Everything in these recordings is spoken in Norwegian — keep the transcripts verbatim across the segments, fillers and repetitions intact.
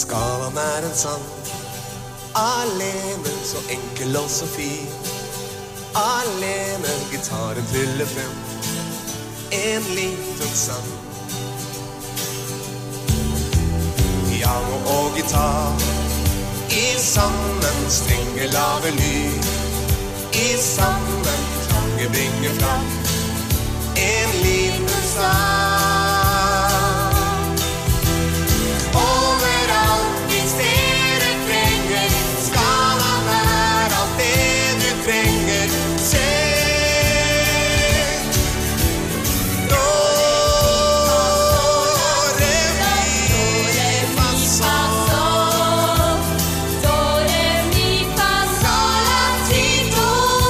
Skalan er en sang, alene, så enkel og så fin. Alene, gitaren tryller frem en liten sang. Piano og gitar i sammen strenger lave lyd. I sammen klanger bringer fram en liten sang. Overalt vi steder trenger, skalaen er alt det du trenger. Se, do, re, mi, fa, sol. Do, re, mi, fa, sol, la, ti, do.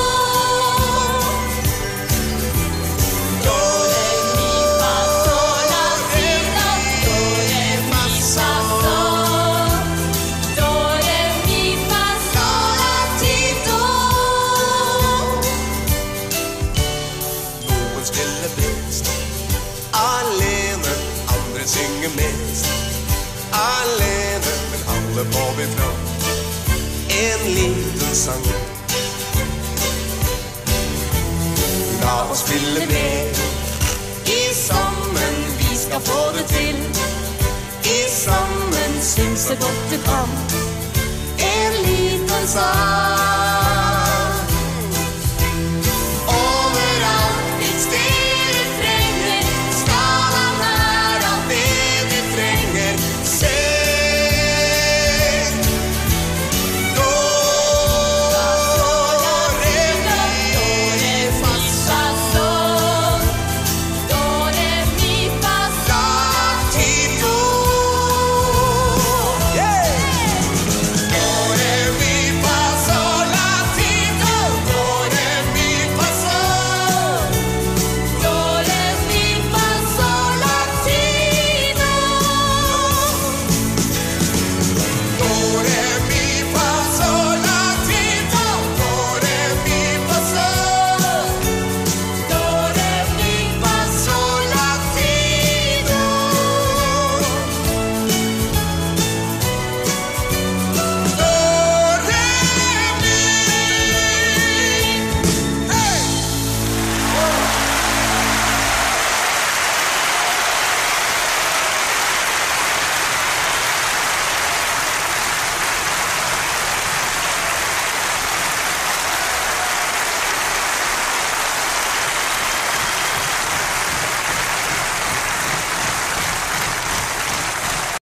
Do, re, mi, fa, sol, la, ti, do. Do, re, mi, fa, sol. Do, re, mi, fa, sol, la, ti, do. Noen spiller best alene, andre synger mest alene, men alle må vi fram en liten sang. La oss spille med i sammen, vi skal få det til. I sammen syng så godt du kan en liten sang.